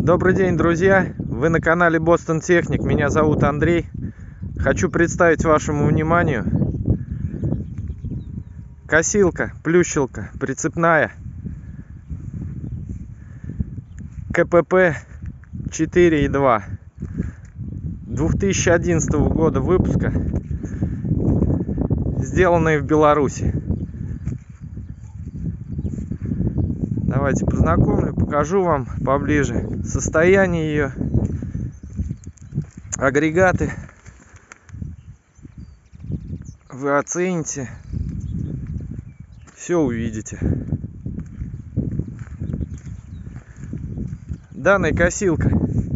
Добрый день, друзья! Вы на канале Boston Technic. Меня зовут Андрей. Хочу представить вашему вниманию косилка, плющилка, прицепная КПП 4.2 2011 года выпуска, сделанная в Беларуси. Давайте познакомлю, покажу вам поближе состояние ее, агрегаты. Вы оцените, все увидите. Данная косилка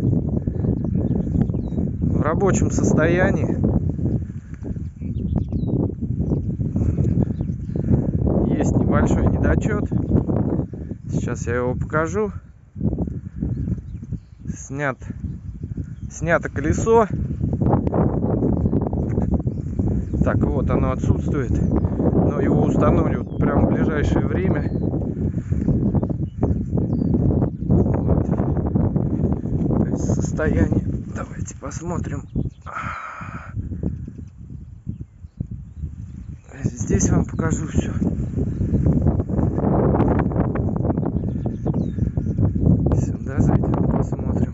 в рабочем состоянии. Есть небольшой недочет. Сейчас я его покажу. Снято колесо. Так, вот оно отсутствует, но его установят прямо в ближайшее время. Вот. Состояние. Давайте посмотрим. Здесь вам покажу все. Сюда зайдем, посмотрим.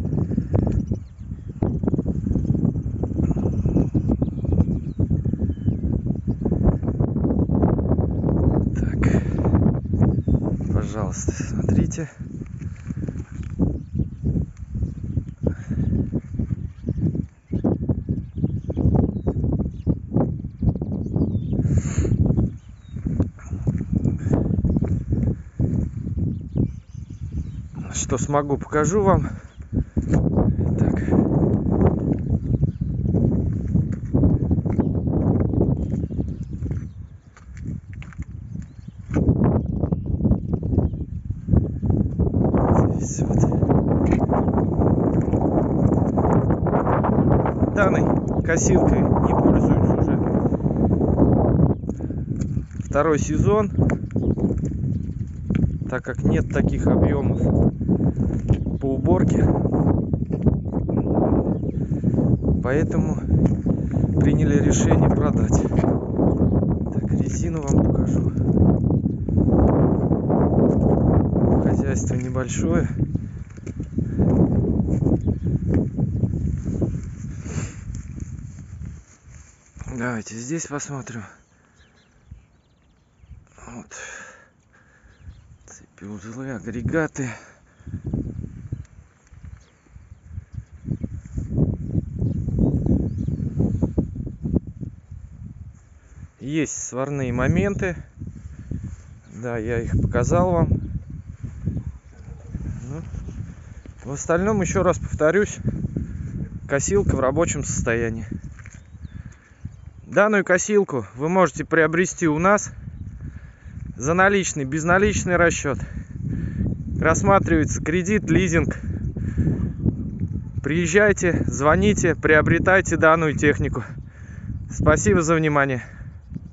Так, пожалуйста, смотрите. Что смогу, покажу вам. Так. Здесь вот. Данной косилкой не пользуюсь уже второй сезон, так как нет таких объемов по уборке, поэтому приняли решение продать. Так, резину вам покажу. Хозяйство небольшое. Давайте здесь посмотрим. Вот. Цепи, узлы, агрегаты. Есть сварные моменты. Да, я их показал вам. Ну, в остальном, еще раз повторюсь, косилка в рабочем состоянии. Данную косилку вы можете приобрести у нас за наличный, безналичный расчет. Рассматривается кредит, лизинг. Приезжайте, звоните, приобретайте данную технику. Спасибо за внимание.